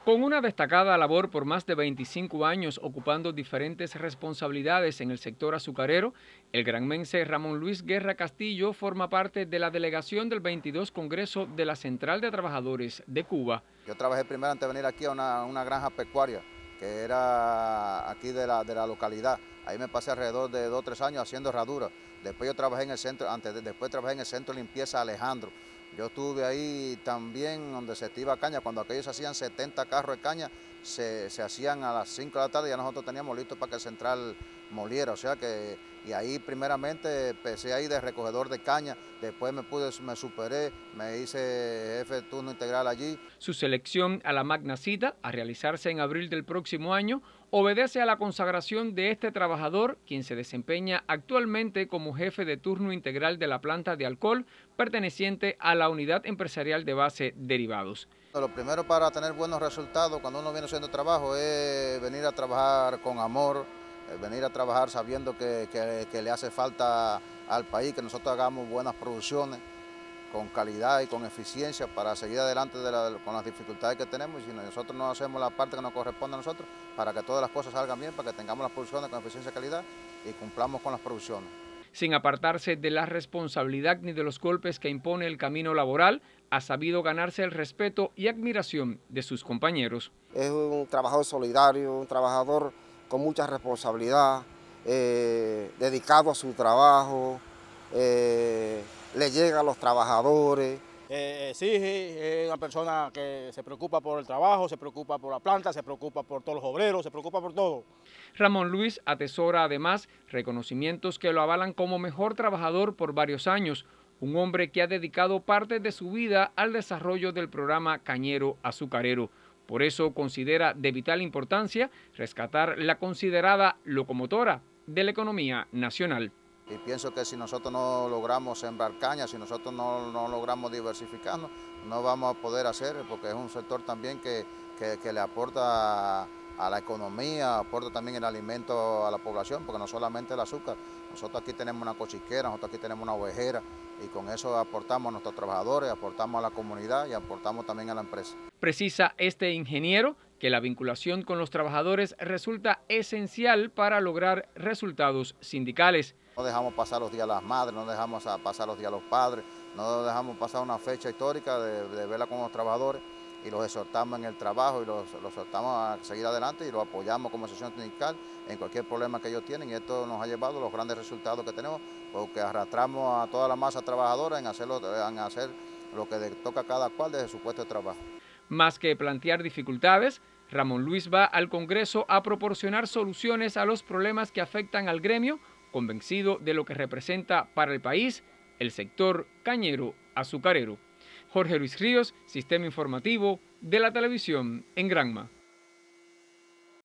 Con una destacada labor por más de 25 años ocupando diferentes responsabilidades en el sector azucarero, el granmense Ramón Luis Guerra Castillo forma parte de la delegación del 22 Congreso de la Central de Trabajadores de Cuba. Yo trabajé primero antes de venir aquí a una granja pecuaria que era aquí de la localidad. Ahí me pasé alrededor de 2 o 3 años haciendo herraduras. Después yo trabajé en el centro, después trabajé en el centro de limpieza Alejandro. Yo estuve ahí también donde se activa caña, cuando aquellos hacían 70 carros de caña, se hacían a las 5 de la tarde, ya nosotros teníamos listo para que el central moliera, o sea que, y ahí primeramente empecé ahí de recogedor de caña, después me superé, me hice jefe de turno integral allí. Su selección a la magna cita, a realizarse en abril del próximo año, obedece a la consagración de este trabajador, quien se desempeña actualmente como jefe de turno integral de la planta de alcohol, perteneciente a la unidad empresarial de base Derivados. Lo primero para tener buenos resultados cuando uno viene haciendo trabajo es venir a trabajar con amor, venir a trabajar sabiendo que le hace falta al país, que nosotros hagamos buenas producciones con calidad y con eficiencia para seguir adelante con las dificultades que tenemos, y si nosotros no hacemos la parte que nos corresponde a nosotros para que todas las cosas salgan bien, para que tengamos las producciones con eficiencia y calidad y cumplamos con las producciones. Sin apartarse de la responsabilidad ni de los golpes que impone el camino laboral, ha sabido ganarse el respeto y admiración de sus compañeros. Es un trabajador solidario, un trabajador con mucha responsabilidad, dedicado a su trabajo, le llega a los trabajadores. Exige, es una persona que se preocupa por el trabajo, se preocupa por la planta, se preocupa por todos los obreros, se preocupa por todo. Ramón Luis atesora además reconocimientos que lo avalan como mejor trabajador por varios años, un hombre que ha dedicado parte de su vida al desarrollo del programa Cañero Azucarero. Por eso considera de vital importancia rescatar la considerada locomotora de la economía nacional. Y pienso que si nosotros no logramos sembrar caña, si nosotros no logramos diversificarnos, no vamos a poder hacer, porque es un sector también que le aporta a la economía, aporta también el alimento a la población, porque no solamente el azúcar, nosotros aquí tenemos una cochiquera, nosotros aquí tenemos una ovejera, y con eso aportamos a nuestros trabajadores, aportamos a la comunidad y aportamos también a la empresa. Precisa este ingeniero que la vinculación con los trabajadores resulta esencial para lograr resultados sindicales. No dejamos pasar los días a las madres, no dejamos pasar los días a los padres, no dejamos pasar una fecha histórica de verla con los trabajadores, y los exhortamos en el trabajo y los exhortamos a seguir adelante y los apoyamos como asociación sindical en cualquier problema que ellos tienen, y esto nos ha llevado a los grandes resultados que tenemos, porque arrastramos a toda la masa trabajadora en hacer lo que le toca a cada cual desde su puesto de trabajo. Más que plantear dificultades, Ramón Luis va al Congreso a proporcionar soluciones a los problemas que afectan al gremio, convencido de lo que representa para el país el sector cañero azucarero. Jorge Luis Ríos, Sistema Informativo de la Televisión en Granma.